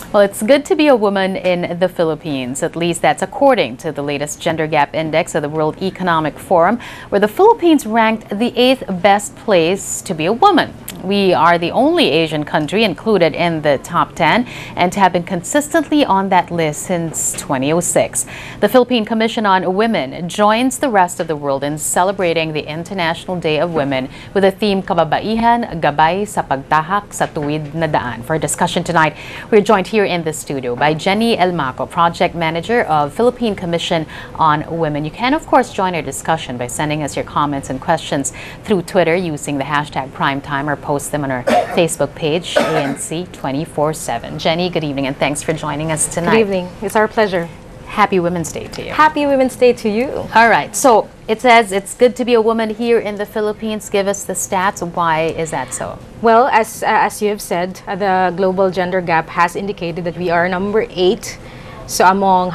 Well, it's good to be a woman in the Philippines. At least that's according to the latest Gender Gap Index of the World Economic Forum, where the Philippines ranked the 8th best place to be a woman. We are the only Asian country included in the top 10 and to have been consistently on that list since 2006. The Philippine Commission on Women joins the rest of the world in celebrating the International Day of Women with the theme Kababaihan, Gabay sa Pagtahak sa Tuwid na Daan. For a discussion tonight, we're joined here in the studio by Jenny Elmaco, Project Manager of Philippine Commission on Women. You can, of course, join our discussion by sending us your comments and questions through Twitter using the hashtag Primetime or post them on our Facebook page, ANC 24/7. Jenny, good evening and thanks for joining us tonight. Good evening. It's our pleasure. Happy Women's Day to you. Happy Women's Day to you. All right. So it says it's good to be a woman here in the Philippines. Give us the stats. Why is that so? Well, as you have said, the global gender gap has indicated that we are number 8. So among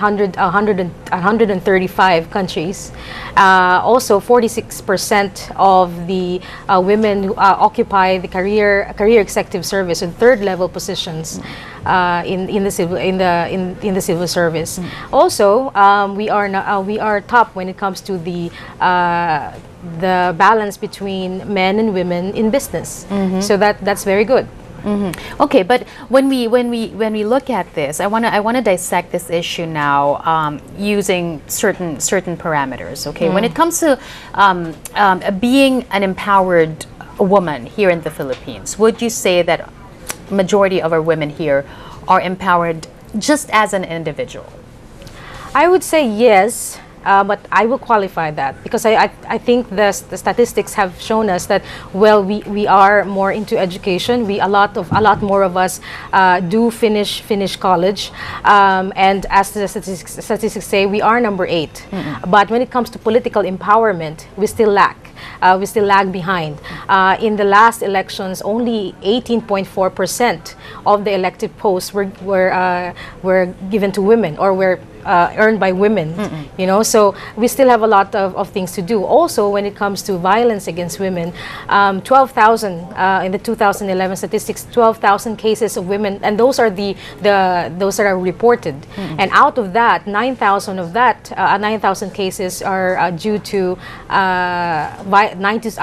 135 countries. Also, 46% of the women who occupy the career executive service and third level positions in the civil service. Also, we are top when it comes to the balance between men and women in business. So that's very good. Okay, but when we look at this, I wanna dissect this issue now using certain parameters. Okay, when it comes to being an empowered woman here in the Philippines, would you say that majority of our women here are empowered just as an individual? I would say yes. But I will qualify that because I think the statistics have shown us that, well, we are more into education. A lot more of us do finish college, and as the statistics say, we are number 8. But when it comes to political empowerment, we still lack. We still lag behind. In the last elections, only 18.4% of the elected posts were given to women or were earned by women. You know, so we still have a lot of things to do. Also, when it comes to violence against women, 12,000 in the 2011 statistics, 12,000 cases of women, and those are those that are reported. And out of that, 9,000 cases are due to RA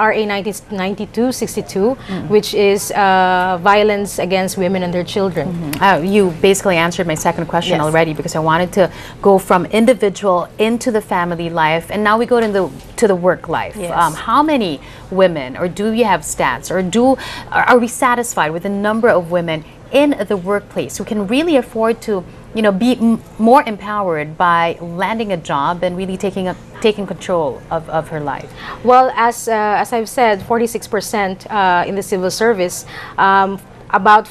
9262, which is violence against women and their children. You basically answered my second question already, because I wanted to go from individual into the family life, and now we go to the work life. How many women, or do you have stats, or are we satisfied with the number of women in the workplace who can really afford to, you know, be more empowered by landing a job and really taking control of her life? Well, as I've said, 46% in the civil service, about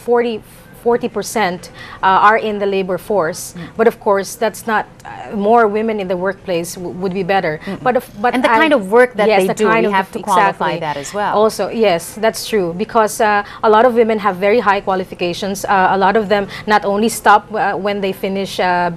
40% are in the labor force, but of course that's not more women in the workplace would be better. But and the kind of work that they do, we have to qualify that as well. Also, yes, that's true, because a lot of women have very high qualifications. A lot of them not only stop when they finish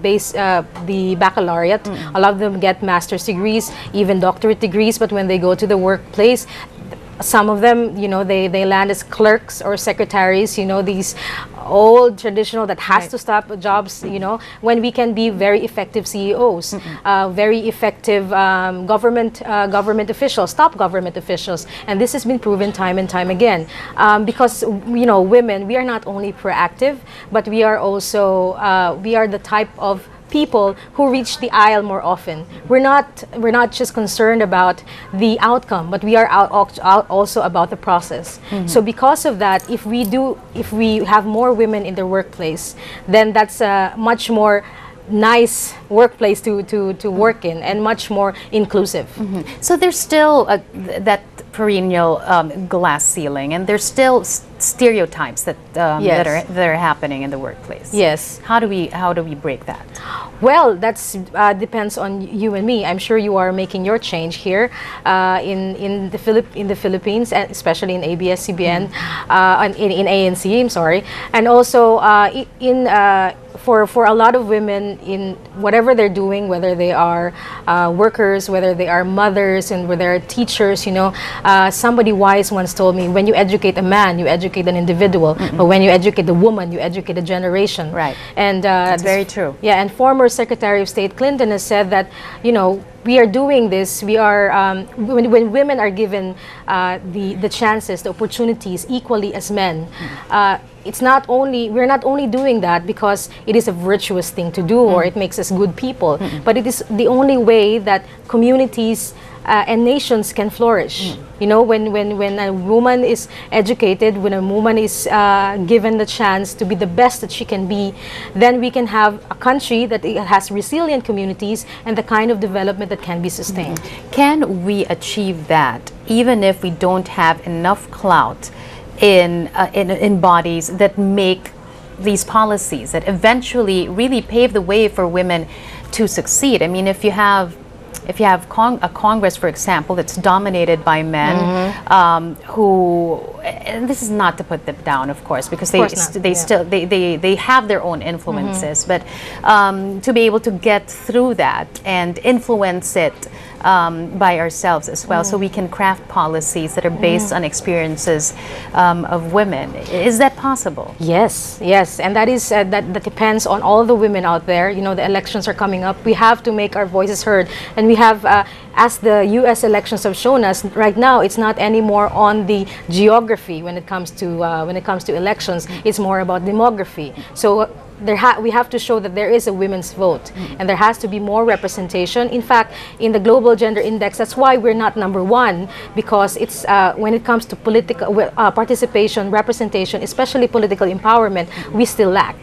the baccalaureate. A lot of them get master's degrees, even doctorate degrees. But when they go to the workplace, some of them, you know, they land as clerks or secretaries, you know, these old traditional that has to stop jobs, you know, when we can be very effective CEOs, very effective government officials, top government officials. And this has been proven time and time again, because, you know, women, we are not only proactive, but we are also, we are the type of people who reach the aisle more often. We're not just concerned about the outcome, but we are also about the process. So because of that, if we have more women in the workplace, then that's a much more nice workplace to work in, and much more inclusive. So there's still that perennial glass ceiling, and there's still stereotypes that that are happening in the workplace. Yes. How do we break that? Well, that's depends on you and me. I'm sure you are making your change here in the Philippines, and especially in ABS-CBN, in ANC. I'm sorry, and also for a lot of women in whatever they're doing, whether they are workers, whether they are mothers, and whether they're teachers. You know, somebody wise once told me, when you educate a man, you educate educate an individual, but when you educate the woman, you educate a generation. Right. And that's very true. Yeah, and former Secretary of State Clinton has said that, you know, we are doing this. We are when women are given the chances, the opportunities equally as men. It's not only we're not only doing that because it is a virtuous thing to do or it makes us good people, but it is the only way that communities and nations can flourish. You know, when a woman is educated, when a woman is given the chance to be the best that she can be, then we can have a country that has resilient communities and the kind of development that can be sustained. Can we achieve that even if we don't have enough clout in bodies that make these policies that eventually really pave the way for women to succeed? I mean, if you have a Congress, for example, that's dominated by men who, and this is not to put them down, of course, because they have their own influences, but to be able to get through that and influence it by ourselves as well, so we can craft policies that are based on experiences of women. Is that possible? Yes, yes, and that is that depends on all the women out there. You know, the elections are coming up. We have to make our voices heard, and we have, as the U.S. elections have shown us, right now it's not anymore on the geography when it comes to elections. It's more about demography. So we have to show that there is a women's vote, and there has to be more representation. In fact, in the Global Gender Index, that's why we're not #1, because it's when it comes to political participation, representation, especially political empowerment, we still lack.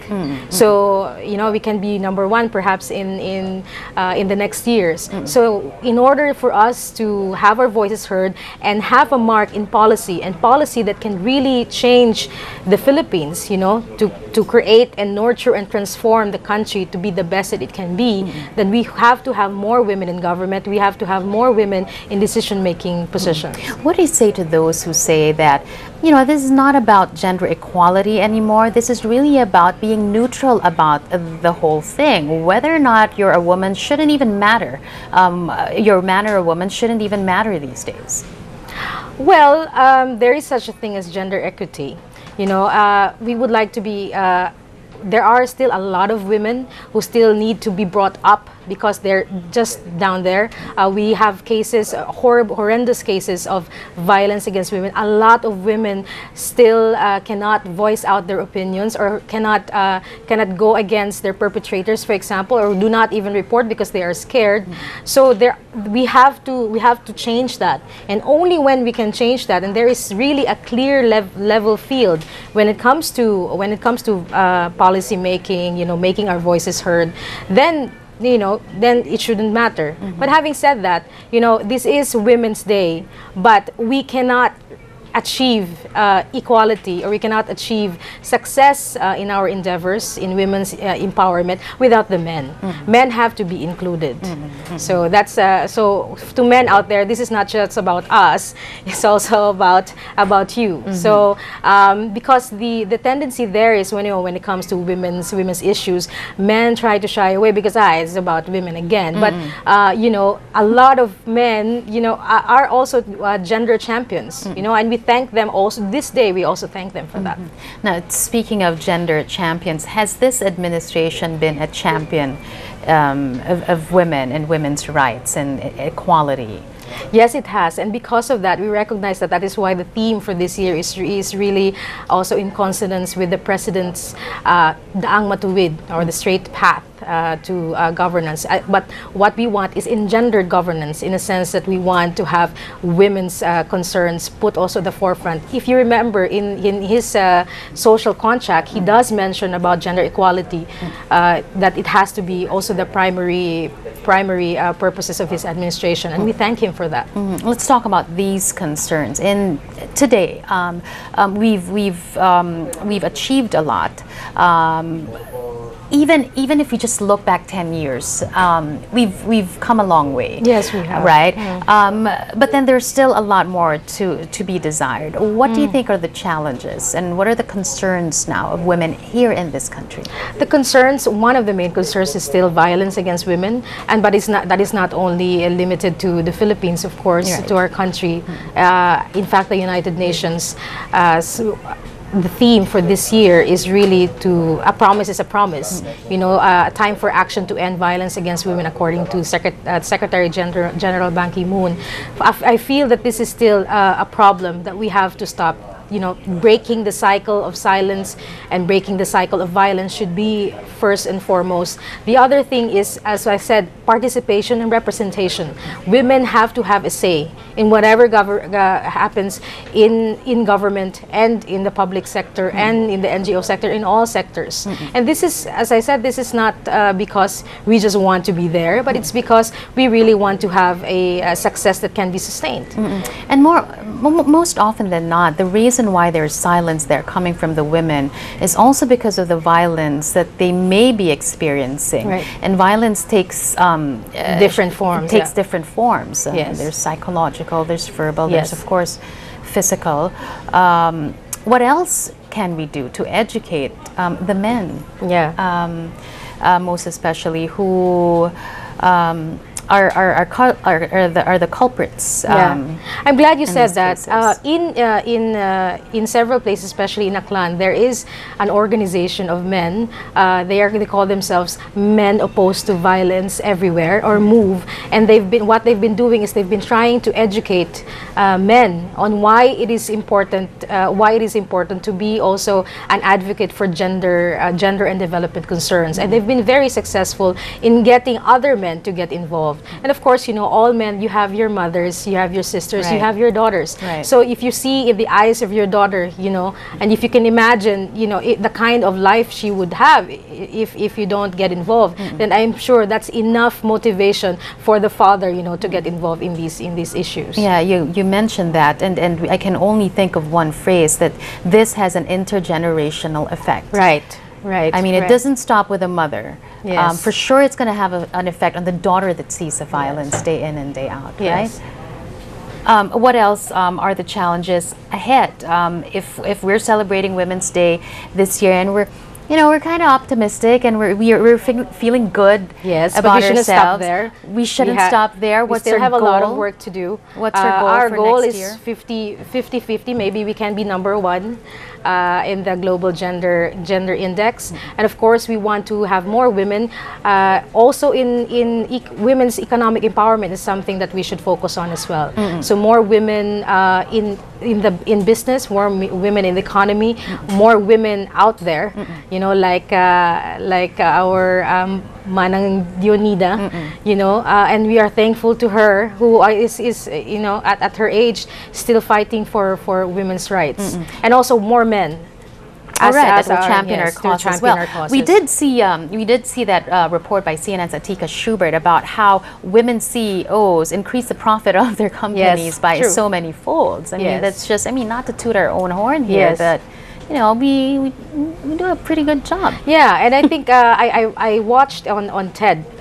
So, you know, we can be #1 perhaps in the next years. So in order for us to have our voices heard and have a mark in policy, and policy that can really change the Philippines, you know, to create and nurture and transform the country to be the best that it can be, then we have to have more women in government. We have to have more women in decision-making positions. What do you say to those who say that, you know, this is not about gender equality anymore? This is really about being neutral about the whole thing. Whether or not you're a woman shouldn't even matter. Your man or a woman shouldn't even matter these days. Well, there is such a thing as gender equity. You know, we would like to be there are still a lot of women who still need to be brought up because they're just down there. We have cases, horrendous cases of violence against women. A lot of women still cannot voice out their opinions, or cannot go against their perpetrators, for example, or do not even report because they are scared. So we have to change that, and only when we can change that, and there is really a clear level field when it comes to policy making, you know, making our voices heard, then, you know, then it shouldn't matter. But having said that, you know, this is Women's Day, but we cannot achieve equality, or we cannot achieve success in our endeavors in women's empowerment without the men. Men have to be included. So that's so to men out there, this is not just about us, it's also about you. So because the tendency there is, when, you know, when it comes to women's issues, men try to shy away because it's about women again. But you know, a lot of men, you know, are also gender champions, you know, and we thank them also. This day we also thank them for that. Now, speaking of gender champions, has this administration been a champion of women and women's rights and equality? Yes, it has, and because of that, we recognize that is why the theme for this year is really also in consonance with the President's Daang Matuwid, or the straight path to governance. But what we want is engendered governance, in a sense that we want to have women's concerns put also at the forefront. If you remember, in his social contract, he does mention about gender equality, that it has to be also the primary purposes of his administration, and we thank him for that. Let's talk about these concerns. In today, we've achieved a lot. Even if we just look back 10 years, we've come a long way. Yes, we have. Right? But then there's still a lot more to be desired. What do you think are the challenges, and what are the concerns now of women here in this country? The concerns, one of the main concerns is still violence against women, but that is not only limited to the Philippines, of course, to our country. In fact, the United Nations the theme for this year is really to a promise is a promise. You know, a time for action to end violence against women, according to Secretary General Ban Ki-moon. I feel that this is still a problem that we have to stop. You know, breaking the cycle of silence and breaking the cycle of violence should be first and foremost. The other thing is, as I said, participation and representation. Women have to have a say in whatever happens in government and in the public sector and in the NGO sector, in all sectors. And this is, as I said, this is not because we just want to be there, but it's because we really want to have a success that can be sustained. And most often than not, the reason why there's silence there coming from the women is also because of the violence that they may be experiencing. Right. And violence takes different forms. Different forms. Yes. There's psychological, there's verbal, Yes. there's of course physical. What else can we do to educate the men? Yeah. Most especially who are the culprits. I'm glad you said these that. cases. In several places, especially in Aklan, there is an organization of men. They call themselves Men Opposed to Violence Everywhere, or MOVE. And what they've been doing is they've been trying to educate men on why it is important to be also an advocate for gender and development concerns. And they've been very successful in getting other men to get involved. And of course, you know, all men, you have your mothers, you have your sisters, Right. you have your daughters. Right. So if you see in the eyes of your daughter, you know, and if you can imagine, you know, the kind of life she would have if you don't get involved, then I'm sure that's enough motivation for the father, you know, to get involved in these issues. Yeah, you mentioned that, and I can only think of one phrase, that this has an intergenerational effect. Right. Right. I mean, it doesn't stop with a mother. Yes. For sure, it's going to have an effect on the daughter that sees the violence day in and day out, Yes. right? What else are the challenges ahead? If we're celebrating Women's Day this year, and we're kind of optimistic, and we're feeling good Yes, about but we shouldn't ourselves. stop there. We shouldn't stop there. We What's still our have goal? a lot of work to do. What's our goal Our for goal next is year? 50-50. Maybe we can be #1 in the global gender index. And of course, we want to have more women. Also, in women's economic empowerment is something that we should focus on as well. So more women in business, more women in the economy, more women out there. You know, like our Manang Dionida, you know, and we are thankful to her, who is you know, at her age still fighting for women's rights, and also more men. That will champion our cause as well. Our causes. We did see that report by CNN's Atika Schubert about how women CEOs increase the profit of their companies by so many folds. I mean, that's just, I mean, not to toot our own horn here, but you know, we do a pretty good job. Yeah, and I think I watched on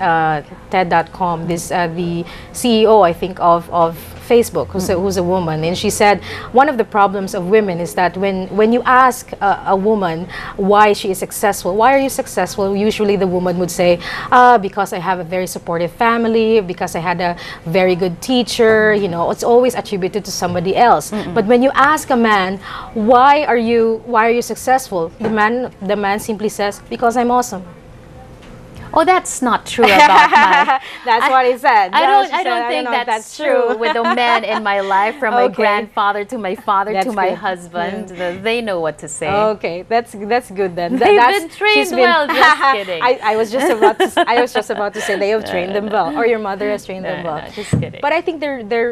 TED.com the CEO, I think, of Facebook, who's a woman, and she said one of the problems of women is that when you ask a woman why she is successful, why are you successful, usually the woman would say, because I have a very supportive family, because I had a very good teacher, you know, it's always attributed to somebody else. But when you ask a man, why are you successful, the man simply says, because I'm awesome. Oh, that's not true about my... That's what he said. I don't think that's true with the men in my life, from my grandfather to my father to my husband. They know what to say. Okay, that's good then. They've been trained well. Just kidding. I was just about to say they have trained them well, or your mother has trained them well. No, just kidding. But I think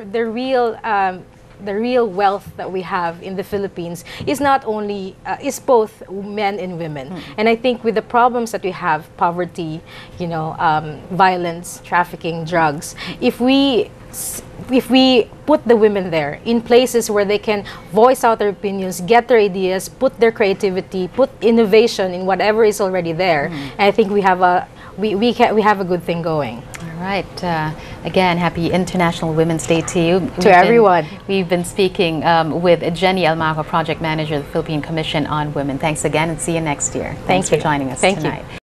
the real wealth that we have in the Philippines is not only is both men and women. And I think with the problems that we have, poverty, you know, violence, trafficking, drugs, if we put the women there in places where they can voice out their opinions, get their ideas, put their creativity, put innovation in whatever is already there, and I think we have a good thing going. All right. Again, happy International Women's Day to you. To everyone. We've been speaking with Jenny Elmaco, Project Manager of the Philippine Commission on Women. Thanks again, and see you next year. Thanks for joining us tonight.